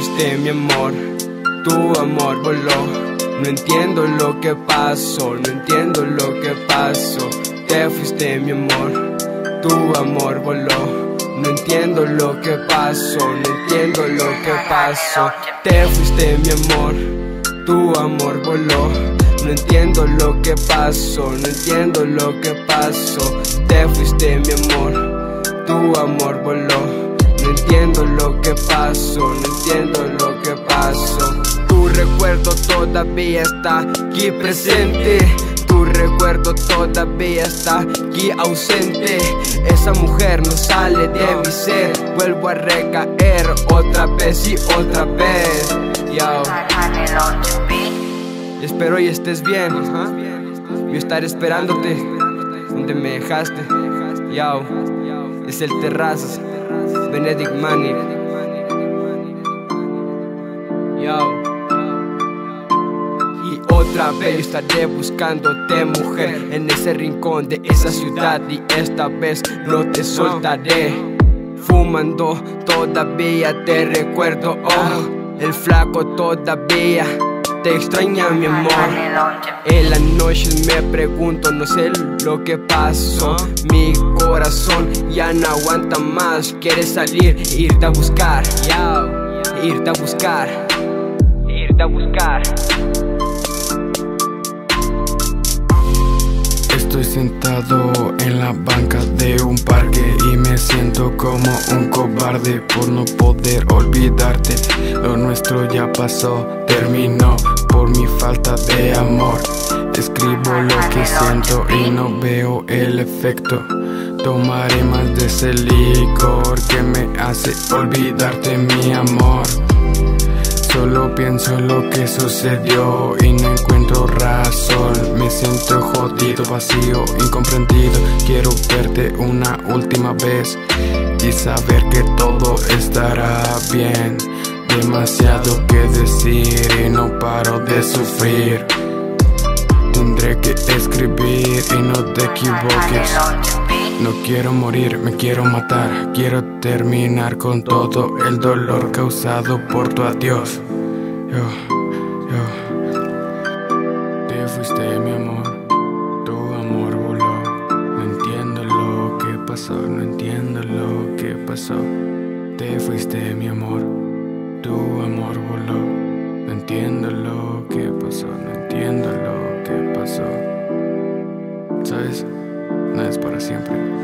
fuiste mi amor, tu amor voló. No entiendo lo que pasó, no entiendo lo que pasó. Te fuiste mi amor, tu amor voló. No entiendo lo que pasó, no entiendo lo que pasó. Te fuiste mi amor, tu amor voló. No entiendo lo que pasó, no entiendo lo que pasó. Te fuiste mi amor, tu amor voló. No entiendo lo que pasó, no entiendo lo que pasó. Tu recuerdo todavía está aquí presente. Tu recuerdo todavía está aquí ausente. Esa mujer no sale de mi ser. Vuelvo a recaer otra vez y otra vez. Yo. Espero y estés bien. Yo estaré esperándote donde me dejaste. Yo. Es el Terrazas, Benedict Money. Yo. Y otra vez yo estaré buscándote, mujer, en ese rincón de esa ciudad, y esta vez no te soltaré. Fumando todavía te recuerdo, oh, el flaco todavía te extraña, mi amor. En las noches me pregunto, no sé lo que pasó. Mi corazón ya no aguanta más. Quiere salir, irte a buscar, irte a buscar, irte a buscar. Estoy sentado en la banca de un parque y me siento como un cobarde por no poder olvidarte. Lo nuestro ya pasó, terminó por mi falta de amor. Escribo lo que siento y no veo el efecto. Tomaré más de ese licor que me hace olvidarte, mi amor. Solo pienso en lo que sucedió y no encuentro razón. Me siento jodido, vacío, incomprendido. Quiero verte una última vez y saber que todo estará bien. Demasiado que decir y no paro de sufrir. Tendré que escribir y no te equivoques. No quiero morir, me quiero matar. Quiero terminar con todo el dolor causado por tu adiós. Te fuiste mi amor, tu amor voló. No entiendo lo que pasó, no entiendo lo que pasó. Te fuiste mi amor, tu amor voló. No entiendo lo que pasó, no entiendo lo que pasó. ¿Sabes? Nada es para siempre.